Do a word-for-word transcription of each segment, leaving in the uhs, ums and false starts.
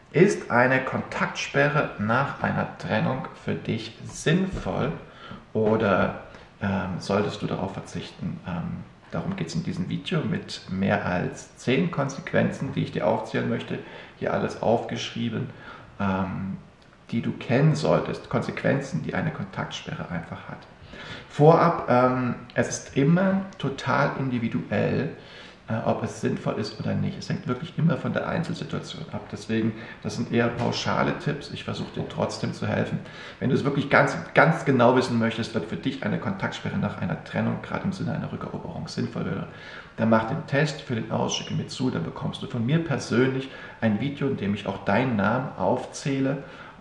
Ist eine Kontaktsperre nach einer Trennung für dich sinnvoll oder ähm, solltest du darauf verzichten? Ähm, darum geht es in diesem Video mit mehr als zehn Konsequenzen, die ich dir aufzählen möchte. Hier alles aufgeschrieben, ähm, die du kennen solltest. Konsequenzen, die eine Kontaktsperre einfach hat. Vorab, ähm, es ist immer total individuell, ob es sinnvoll ist oder nicht. Es hängt wirklich immer von der Einzelsituation ab. Deswegen, das sind eher pauschale Tipps. Ich versuche dir trotzdem zu helfen. Wenn du es wirklich ganz, ganz genau wissen möchtest, ob für dich eine Kontaktsperre nach einer Trennung, gerade im Sinne einer Rückeroberung, sinnvoll wäre, dann mach den Test, füll den aus, schicke mir zu, dann bekommst du von mir persönlich ein Video, in dem ich auch deinen Namen aufzähle,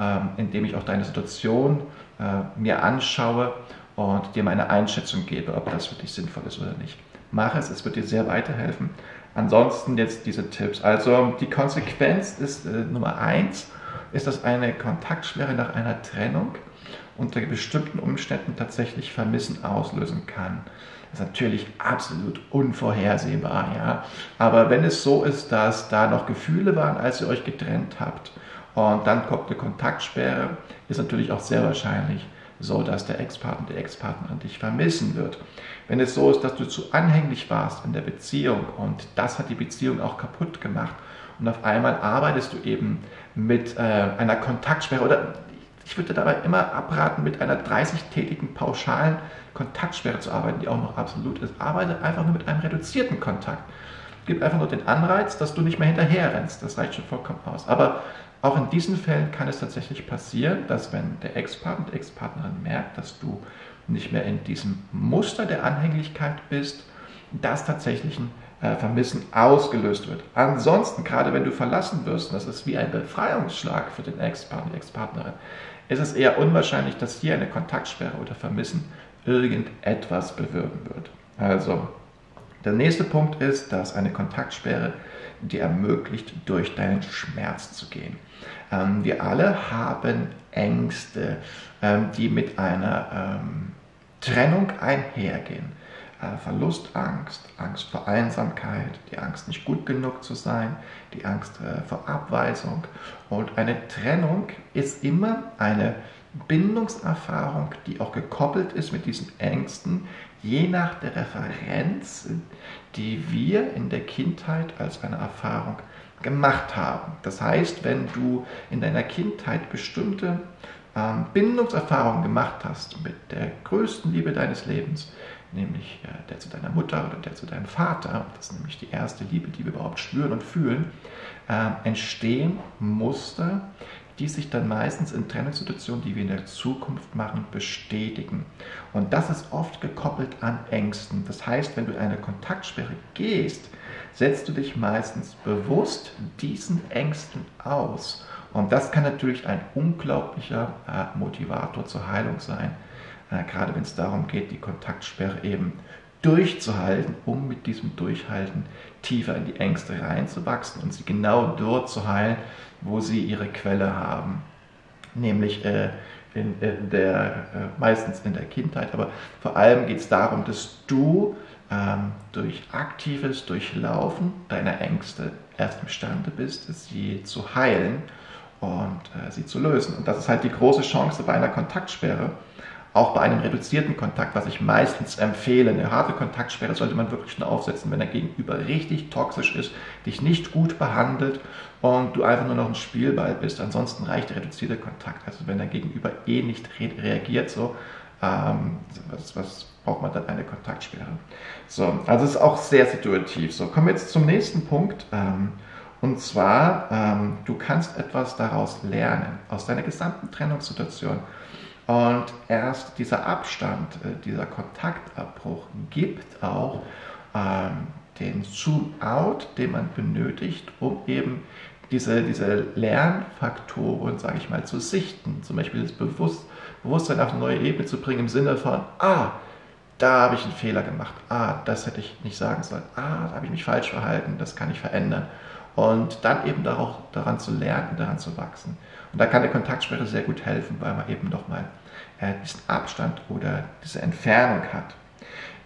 in dem ich auch deine Situation mir anschaue und dir meine Einschätzung gebe, ob das für dich sinnvoll ist oder nicht. Mach es, es wird dir sehr weiterhelfen. Ansonsten jetzt diese Tipps. Also die Konsequenz ist äh, Nummer eins, ist, dass eine Kontaktsperre nach einer Trennung unter bestimmten Umständen tatsächlich Vermissen auslösen kann. Das ist natürlich absolut unvorhersehbar, ja. Aber wenn es so ist, dass da noch Gefühle waren, als ihr euch getrennt habt und dann kommt eine Kontaktsperre, ist natürlich auch sehr wahrscheinlich so, dass der Ex-Partner, die Ex-Partnerin dich vermissen wird. Wenn es so ist, dass du zu anhänglich warst in der Beziehung und das hat die Beziehung auch kaputt gemacht und auf einmal arbeitest du eben mit äh, einer Kontaktsperre oder ich würde dabei immer abraten, mit einer dreißig-tägigen pauschalen Kontaktsperre zu arbeiten, die auch noch absolut ist. Arbeite einfach nur mit einem reduzierten Kontakt. Gib einfach nur den Anreiz, dass du nicht mehr hinterher rennst. Das reicht schon vollkommen aus. Aber auch in diesen Fällen kann es tatsächlich passieren, dass wenn der Ex-Partner, die Ex-Partnerin merkt, dass du nicht mehr in diesem Muster der Anhänglichkeit bist, dass tatsächlich ein äh, Vermissen ausgelöst wird. Ansonsten, gerade wenn du verlassen wirst, und das ist wie ein Befreiungsschlag für den Ex-Partner, die Ex-Partnerin, ist es eher unwahrscheinlich, dass hier eine Kontaktsperre oder Vermissen irgendetwas bewirken wird. Also, der nächste Punkt ist, dass eine Kontaktsperre dir ermöglicht, durch deinen Schmerz zu gehen. Ähm, wir alle haben Ängste, ähm, die mit einer ähm, Trennung einhergehen. Äh, Verlustangst, Angst vor Einsamkeit, die Angst, nicht gut genug zu sein, die Angst äh, vor Abweisung. Und eine Trennung ist immer eine Bindungserfahrung, die auch gekoppelt ist mit diesen Ängsten, je nach der Referenz, die wir in der Kindheit als eine Erfahrung gemacht haben. Das heißt, wenn du in deiner Kindheit bestimmte ähm, Bindungserfahrungen gemacht hast mit der größten Liebe deines Lebens, nämlich äh, der zu deiner Mutter oder der zu deinem Vater, das ist nämlich die erste Liebe, die wir überhaupt spüren und fühlen, äh, entstehen Muster, die sich dann meistens in Trennungssituationen, die wir in der Zukunft machen, bestätigen. Und das ist oft gekoppelt an Ängsten. Das heißt, wenn du in eine Kontaktsperre gehst, setzt du dich meistens bewusst diesen Ängsten aus. Und das kann natürlich ein unglaublicher äh, Motivator zur Heilung sein, äh, gerade wenn es darum geht, die Kontaktsperre eben durchzuhalten, um mit diesem Durchhalten tiefer in die Ängste reinzuwachsen und sie genau dort zu heilen, wo sie ihre Quelle haben, nämlich äh, in, in der, äh, meistens in der Kindheit, aber vor allem geht es darum, dass du ähm, durch aktives Durchlaufen deiner Ängste erst imstande bist, sie zu heilen und äh, sie zu lösen. Und das ist halt die große Chance bei einer Kontaktsperre, auch bei einem reduzierten Kontakt, was ich meistens empfehle. Eine harte Kontaktsperre sollte man wirklich nur aufsetzen, wenn der Gegenüber richtig toxisch ist, dich nicht gut behandelt und du einfach nur noch ein Spielball bist. Ansonsten reicht der reduzierte Kontakt. Also wenn der Gegenüber eh nicht re reagiert, so, ähm, was, was braucht man dann eine Kontaktsperre? So, also es ist auch sehr situativ. So, kommen wir jetzt zum nächsten Punkt. Ähm, und zwar, ähm, du kannst etwas daraus lernen, aus deiner gesamten Trennungssituation. Und erst dieser Abstand, dieser Kontaktabbruch gibt auch ähm, den Zoom-out, den man benötigt, um eben diese, diese Lernfaktoren, sage ich mal, zu sichten. Zum Beispiel das Bewusst Bewusstsein auf eine neue Ebene zu bringen im Sinne von, ah, da habe ich einen Fehler gemacht, ah, das hätte ich nicht sagen sollen, ah, da habe ich mich falsch verhalten, das kann ich verändern. Und dann eben darauf, daran zu lernen, daran zu wachsen. Und da kann der Kontaktsperre sehr gut helfen, weil man eben nochmal äh, diesen Abstand oder diese Entfernung hat.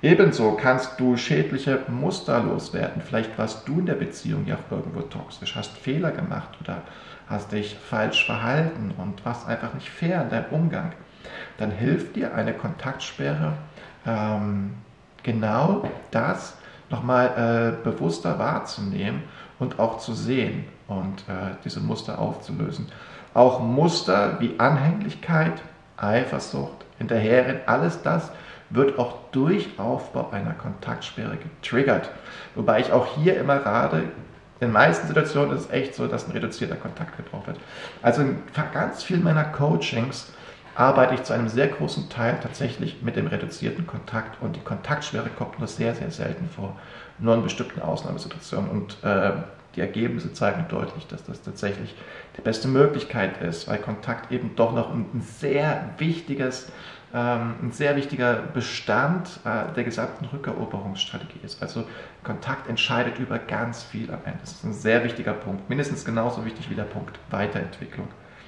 Ebenso kannst du schädliche Muster loswerden. Vielleicht warst du in der Beziehung ja auch irgendwo toxisch, hast Fehler gemacht oder hast dich falsch verhalten und warst einfach nicht fair in deinem Umgang. Dann hilft dir eine Kontaktsperre, ähm, genau das nochmal äh, bewusster wahrzunehmen und auch zu sehen und äh, diese Muster aufzulösen. Auch Muster wie Anhänglichkeit, Eifersucht, Hinterherrennen, alles das wird auch durch Aufbau einer Kontaktsperre getriggert. Wobei ich auch hier immer rate, in den meisten Situationen ist es echt so, dass ein reduzierter Kontakt gebraucht wird. Also in ganz vielen meiner Coachings arbeite ich zu einem sehr großen Teil tatsächlich mit dem reduzierten Kontakt und die Kontaktsperre kommt nur sehr, sehr selten vor, nur in bestimmten Ausnahmesituationen und äh, die Ergebnisse zeigen deutlich, dass das tatsächlich die beste Möglichkeit ist, weil Kontakt eben doch noch ein sehr wichtiges, ähm, ein sehr wichtiger Bestand äh, der gesamten Rückeroberungsstrategie ist. Also Kontakt entscheidet über ganz viel am Ende. Das ist ein sehr wichtiger Punkt, mindestens genauso wichtig wie der Punkt Weiterentwicklung.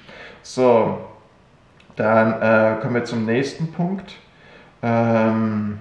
So, dann äh, kommen wir zum nächsten Punkt. Ähm,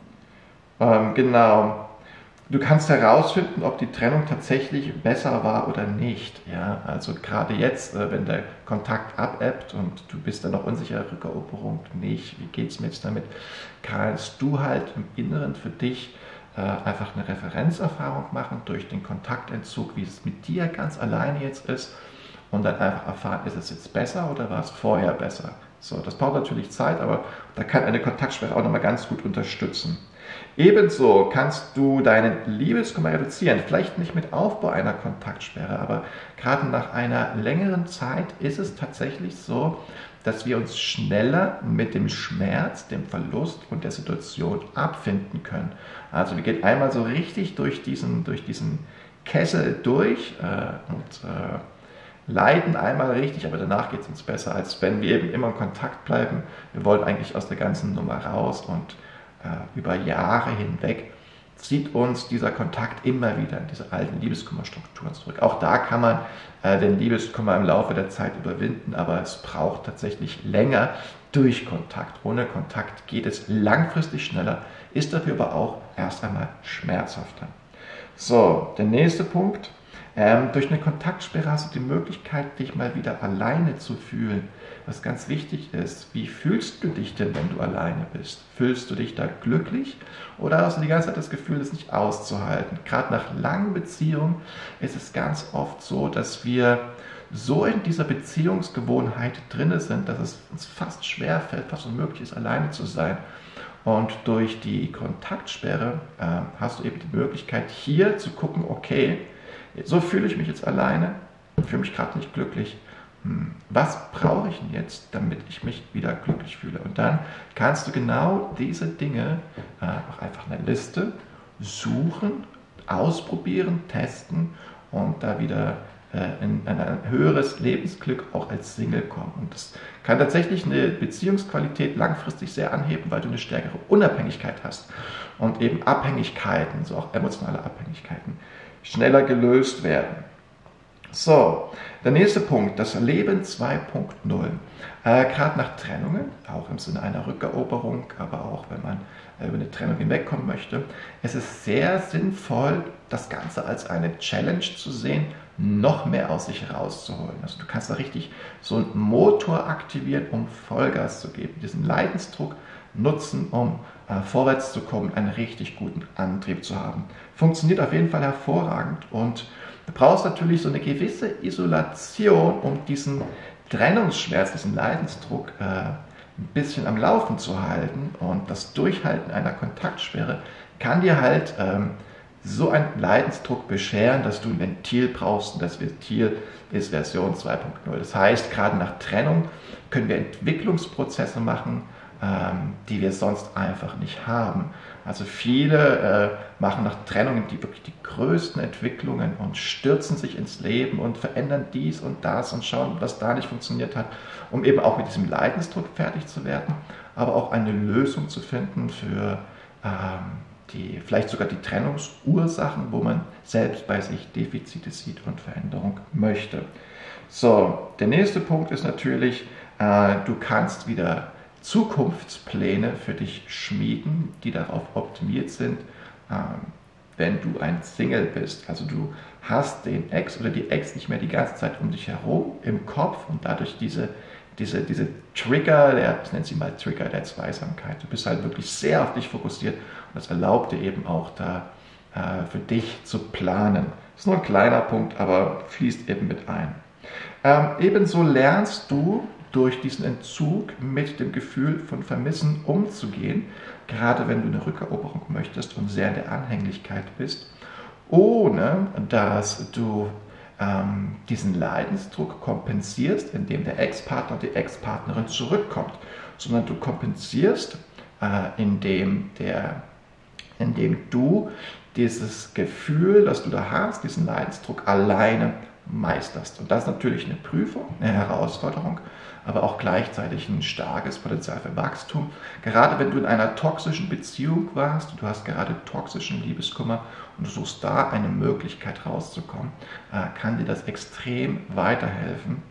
ähm, genau. Du kannst herausfinden, ob die Trennung tatsächlich besser war oder nicht. Ja, also gerade jetzt, äh, wenn der Kontakt abebbt und du bist dann noch unsicher, Rückeroberung nicht, wie geht es mir jetzt damit, kannst du halt im Inneren für dich äh, einfach eine Referenzerfahrung machen durch den Kontaktentzug, wie es mit dir ganz alleine jetzt ist. Und dann einfach erfahren, ist es jetzt besser oder war es vorher besser? So, das braucht natürlich Zeit, aber da kann eine Kontaktsperre auch nochmal ganz gut unterstützen. Ebenso kannst du deinen Liebeskummer reduzieren. Vielleicht nicht mit Aufbau einer Kontaktsperre, aber gerade nach einer längeren Zeit ist es tatsächlich so, dass wir uns schneller mit dem Schmerz, dem Verlust und der Situation abfinden können. Also wir gehen einmal so richtig durch diesen, durch diesen Kessel durch äh, und äh, leiden einmal richtig, aber danach geht es uns besser, als wenn wir eben immer in Kontakt bleiben. Wir wollen eigentlich aus der ganzen Nummer raus und äh, über Jahre hinweg zieht uns dieser Kontakt immer wieder in diese alten Liebeskummerstrukturen zurück. Auch da kann man äh, den Liebeskummer im Laufe der Zeit überwinden, aber es braucht tatsächlich länger durch Kontakt. Ohne Kontakt geht es langfristig schneller, ist dafür aber auch erst einmal schmerzhafter. So, der nächste Punkt. Ähm, durch eine Kontaktsperre hast du die Möglichkeit, dich mal wieder alleine zu fühlen. Was ganz wichtig ist, wie fühlst du dich denn, wenn du alleine bist? Fühlst du dich da glücklich oder hast du die ganze Zeit das Gefühl, es nicht auszuhalten? Gerade nach langen Beziehungen ist es ganz oft so, dass wir so in dieser Beziehungsgewohnheit drin sind, dass es uns fast schwer fällt, fast unmöglich ist, alleine zu sein. Und durch die Kontaktsperre äh, hast du eben die Möglichkeit, hier zu gucken, okay, so fühle ich mich jetzt alleine, fühle mich gerade nicht glücklich. Was brauche ich denn jetzt, damit ich mich wieder glücklich fühle? Und dann kannst du genau diese Dinge äh, auf einfach eine Liste suchen, ausprobieren, testen und da wieder äh, in, in ein höheres Lebensglück auch als Single kommen. Und das kann tatsächlich eine Beziehungsqualität langfristig sehr anheben, weil du eine stärkere Unabhängigkeit hast und eben Abhängigkeiten, so auch emotionale Abhängigkeiten, schneller gelöst werden. So, der nächste Punkt, das Leben zwei Punkt null. Äh, Gerade nach Trennungen, auch im Sinne einer Rückeroberung, aber auch wenn man äh, über eine Trennung hinwegkommen möchte, es ist sehr sinnvoll, das Ganze als eine Challenge zu sehen, noch mehr aus sich rauszuholen. Also du kannst da richtig so einen Motor aktivieren, um Vollgas zu geben, diesen Leidensdruck nutzen, um äh, vorwärts zu kommen, einen richtig guten Antrieb zu haben. Funktioniert auf jeden Fall hervorragend und du brauchst natürlich so eine gewisse Isolation, um diesen Trennungsschmerz, diesen Leidensdruck äh, ein bisschen am Laufen zu halten. Und das Durchhalten einer Kontaktsperre kann dir halt ähm, so einen Leidensdruck bescheren, dass du ein Ventil brauchst. Und das Ventil ist Version zwei Punkt null. Das heißt, gerade nach Trennung können wir Entwicklungsprozesse machen, ähm, die wir sonst einfach nicht haben. Also viele äh, machen nach Trennungen die wirklich die größten Entwicklungen und stürzen sich ins Leben und verändern dies und das und schauen, was da nicht funktioniert hat, um eben auch mit diesem Leidensdruck fertig zu werden, aber auch eine Lösung zu finden für ähm, die, vielleicht sogar die Trennungsursachen, wo man selbst bei sich Defizite sieht und Veränderung möchte. So, der nächste Punkt ist natürlich, äh, du kannst wieder Zukunftspläne für dich schmieden, die darauf optimiert sind, ähm, wenn du ein Single bist. Also du hast den Ex oder die Ex nicht mehr die ganze Zeit um dich herum im Kopf und dadurch diese, diese, diese Trigger, der, ich nenne sie mal Trigger der Zweisamkeit. Du bist halt wirklich sehr auf dich fokussiert und das erlaubt dir eben auch da äh, für dich zu planen. Das ist nur ein kleiner Punkt, aber fließt eben mit ein. Ähm, ebenso lernst du durch diesen Entzug mit dem Gefühl von Vermissen umzugehen, gerade wenn du eine Rückeroberung möchtest und sehr in der Anhänglichkeit bist, ohne dass du ähm, diesen Leidensdruck kompensierst, indem der Ex-Partner oder die Ex-Partnerin zurückkommt, sondern du kompensierst, äh, indem, der, indem du dieses Gefühl, das du da hast, diesen Leidensdruck alleine meisterst. Und das ist natürlich eine Prüfung, eine Herausforderung, aber auch gleichzeitig ein starkes Potenzial für Wachstum. Gerade wenn du in einer toxischen Beziehung warst, du hast gerade toxischen Liebeskummer und du suchst da eine Möglichkeit rauszukommen, kann dir das extrem weiterhelfen,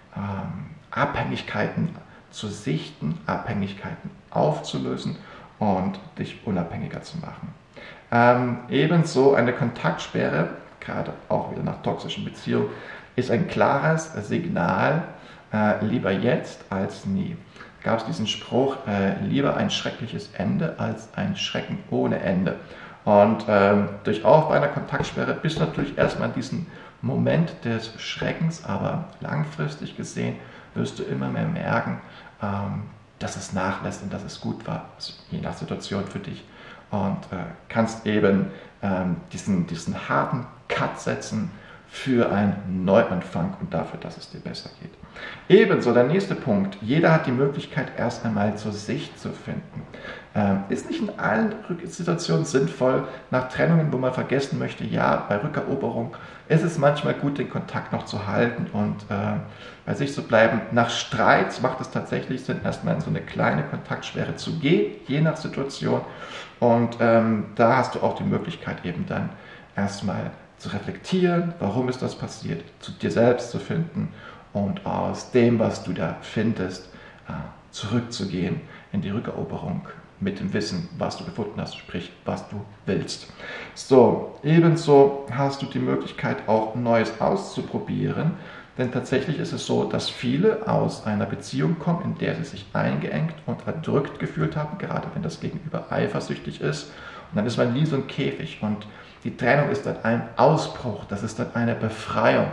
Abhängigkeiten zu sichten, Abhängigkeiten aufzulösen und dich unabhängiger zu machen. Ähm, ebenso eine Kontaktsperre, gerade auch wieder nach toxischen Beziehungen, ist ein klares Signal, äh, lieber jetzt als nie. Gab es diesen Spruch, äh, lieber ein schreckliches Ende als ein Schrecken ohne Ende. Und ähm, durch Aufbau einer Kontaktsperre bist du natürlich erstmal in diesem Moment des Schreckens, aber langfristig gesehen wirst du immer mehr merken, ähm, dass es nachlässt und dass es gut war, also je nach Situation für dich. Und äh, kannst eben ähm, diesen, diesen harten Cut setzen für einen Neuanfang und dafür, dass es dir besser geht. Ebenso der nächste Punkt. Jeder hat die Möglichkeit, erst einmal zur sich zu finden. Ähm, ist nicht in allen Situationen sinnvoll, nach Trennungen, wo man vergessen möchte, ja, bei Rückeroberung ist es manchmal gut, den Kontakt noch zu halten und äh, bei sich zu bleiben. Nach Streits macht es tatsächlich Sinn, erstmal in so eine kleine Kontaktsperre zu gehen, je nach Situation. Und ähm, da hast du auch die Möglichkeit, eben dann erstmal zu reflektieren, warum ist das passiert, zu dir selbst zu finden und aus dem, was du da findest, äh, zurückzugehen in die Rückeroberung mit dem Wissen, was du gefunden hast, sprich, was du willst. So, ebenso hast du die Möglichkeit, auch Neues auszuprobieren, denn tatsächlich ist es so, dass viele aus einer Beziehung kommen, in der sie sich eingeengt und erdrückt gefühlt haben, gerade wenn das Gegenüber eifersüchtig ist. Und dann ist man wie so ein Käfig und die Trennung ist dann ein Ausbruch, das ist dann eine Befreiung.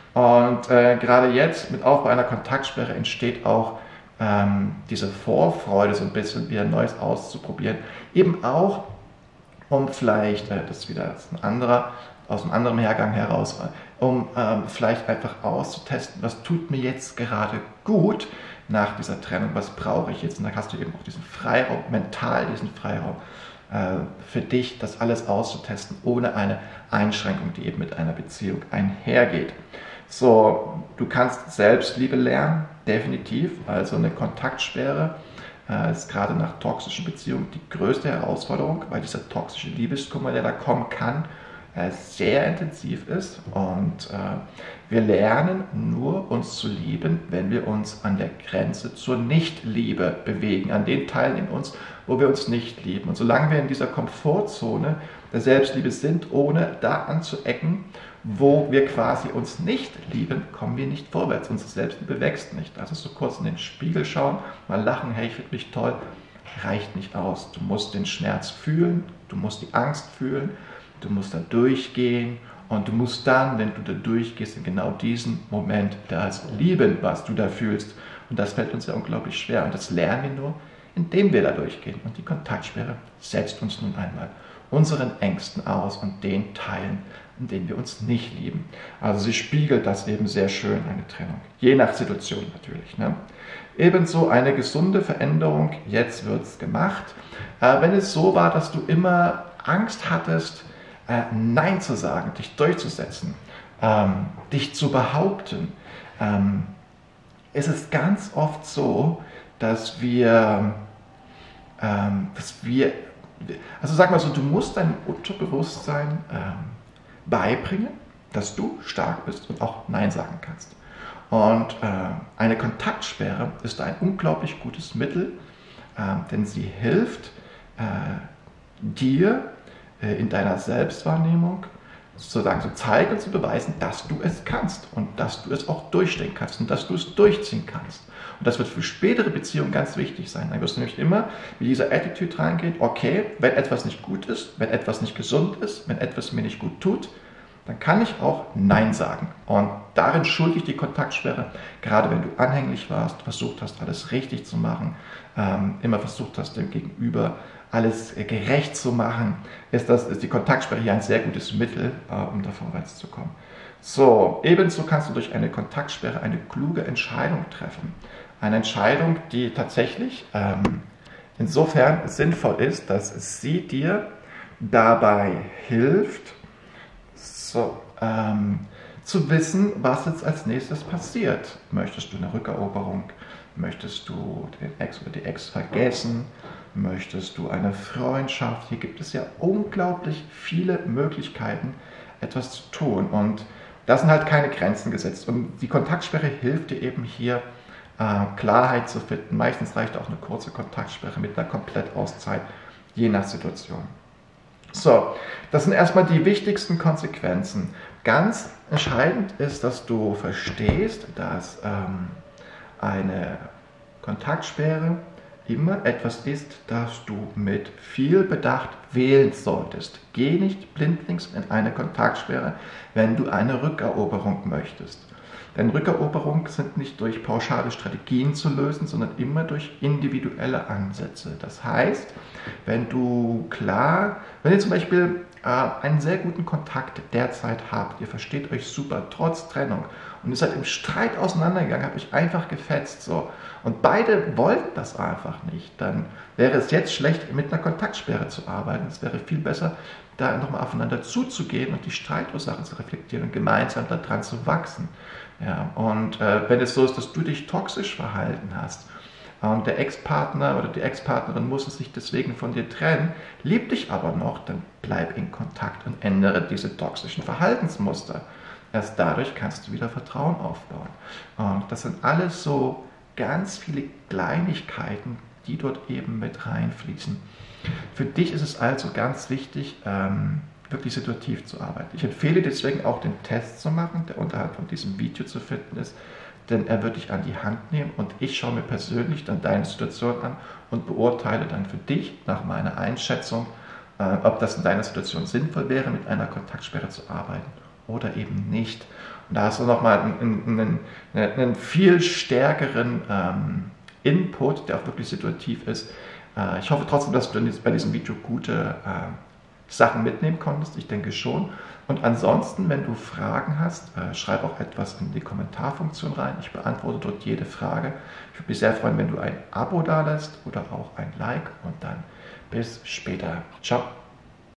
Und äh, gerade jetzt mit Aufbau einer Kontaktsperre entsteht auch ähm, diese Vorfreude, so ein bisschen wieder Neues auszuprobieren. Eben auch, um vielleicht, äh, das ist wieder ein anderer, aus einem anderen Hergang heraus, um ähm, vielleicht einfach auszutesten, was tut mir jetzt gerade gut nach dieser Trennung, was brauche ich jetzt. Und dann hast du eben auch diesen Freiraum, mental diesen Freiraum, für dich das alles auszutesten, ohne eine Einschränkung, die eben mit einer Beziehung einhergeht. So, du kannst Selbstliebe lernen, definitiv. Also eine Kontaktsperre äh, ist gerade nach toxischen Beziehungen die größte Herausforderung, weil dieser toxische Liebeskummer, der da kommen kann, äh, sehr intensiv ist. Und äh, wir lernen nur, uns zu lieben, wenn wir uns an der Grenze zur Nichtliebe bewegen, an den Teilen in uns, wo wir uns nicht lieben. Und solange wir in dieser Komfortzone der Selbstliebe sind, ohne da anzuecken, wo wir quasi uns nicht lieben, kommen wir nicht vorwärts. Unsere Selbstliebe wächst nicht. Also so kurz in den Spiegel schauen, mal lachen, hey, ich finde mich toll, reicht nicht aus. Du musst den Schmerz fühlen, du musst die Angst fühlen, du musst da durchgehen und du musst dann, wenn du da durchgehst, in genau diesem Moment das lieben, was du da fühlst. Und das fällt uns ja unglaublich schwer. Und das lernen wir nur, indem wir da durchgehen. Und die Kontaktsperre setzt uns nun einmal unseren Ängsten aus und den Teilen, in denen wir uns nicht lieben. Also sie spiegelt das eben sehr schön, eine Trennung. Je nach Situation natürlich. Ne? Ebenso eine gesunde Veränderung, jetzt wird es gemacht. Äh, wenn es so war, dass du immer Angst hattest, äh, Nein zu sagen, dich durchzusetzen, ähm, dich zu behaupten, ähm, ist es ganz oft so, dass wir, ähm, dass wir, also sag mal so, du musst deinem Unterbewusstsein ähm, beibringen, dass du stark bist und auch Nein sagen kannst. Und äh, eine Kontaktsperre ist ein unglaublich gutes Mittel, ähm, denn sie hilft äh, dir äh, in deiner Selbstwahrnehmung sozusagen zu zeigen und zu beweisen, dass du es kannst und dass du es auch durchstehen kannst und dass du es durchziehen kannst. Und das wird für spätere Beziehungen ganz wichtig sein. Dann wirst du nämlich immer mit dieser Attitude reingehen, okay, wenn etwas nicht gut ist, wenn etwas nicht gesund ist, wenn etwas mir nicht gut tut, dann kann ich auch Nein sagen. Und darin schulde ich die Kontaktsperre, gerade wenn du anhänglich warst, versucht hast, alles richtig zu machen, ähm, immer versucht hast, dem Gegenüber alles äh, gerecht zu machen, ist, das, ist die Kontaktsperre hier ein sehr gutes Mittel, äh, um da vorwärts zu kommen. So, ebenso kannst du durch eine Kontaktsperre eine kluge Entscheidung treffen. Eine Entscheidung, die tatsächlich ähm, insofern sinnvoll ist, dass sie dir dabei hilft, so, ähm, zu wissen, was jetzt als nächstes passiert. Möchtest du eine Rückeroberung? Möchtest du den Ex oder die Ex vergessen? Möchtest du eine Freundschaft? Hier gibt es ja unglaublich viele Möglichkeiten, etwas zu tun. Und da sind halt keine Grenzen gesetzt. Und die Kontaktsperre hilft dir eben hier, äh, Klarheit zu finden. Meistens reicht auch eine kurze Kontaktsperre mit einer Komplettauszeit, je nach Situation. So, das sind erstmal die wichtigsten Konsequenzen. Ganz entscheidend ist, dass du verstehst, dass ähm, eine Kontaktsperre immer etwas ist, das du mit viel Bedacht wählen solltest. Geh nicht blindlings in eine Kontaktsperre, wenn du eine Rückeroberung möchtest. Denn Rückeroberungen sind nicht durch pauschale Strategien zu lösen, sondern immer durch individuelle Ansätze. Das heißt, wenn du klar, wenn ihr zum Beispiel äh, einen sehr guten Kontakt derzeit habt, ihr versteht euch super, trotz Trennung, und ihr seid im Streit auseinandergegangen, habt euch einfach gefetzt, so, und beide wollten das einfach nicht, dann wäre es jetzt schlecht, mit einer Kontaktsperre zu arbeiten. Es wäre viel besser, da nochmal aufeinander zuzugehen und die Streitursachen zu reflektieren und gemeinsam daran zu wachsen. Ja, und äh, wenn es so ist, dass du dich toxisch verhalten hast und der Ex-Partner oder die Ex-Partnerin muss sich deswegen von dir trennen, liebt dich aber noch, dann bleib in Kontakt und ändere diese toxischen Verhaltensmuster. Erst dadurch kannst du wieder Vertrauen aufbauen. Und das sind alles so ganz viele Kleinigkeiten, die dort eben mit reinfließen. Für dich ist es also ganz wichtig, ähm, wirklich situativ zu arbeiten. Ich empfehle deswegen auch den Test zu machen, der unterhalb von diesem Video zu finden ist, denn er wird dich an die Hand nehmen und ich schaue mir persönlich dann deine Situation an und beurteile dann für dich nach meiner Einschätzung, äh, ob das in deiner Situation sinnvoll wäre, mit einer Kontaktsperre zu arbeiten oder eben nicht. Und da hast du nochmal einen, einen, einen viel stärkeren ähm, Input, der auch wirklich situativ ist. Äh, ich hoffe trotzdem, dass du bei diesem Video gute äh, Sachen mitnehmen konntest, ich denke schon. Und ansonsten, wenn du Fragen hast, äh, schreib auch etwas in die Kommentarfunktion rein. Ich beantworte dort jede Frage. Ich würde mich sehr freuen, wenn du ein Abo dalässt oder auch ein Like und dann bis später. Ciao.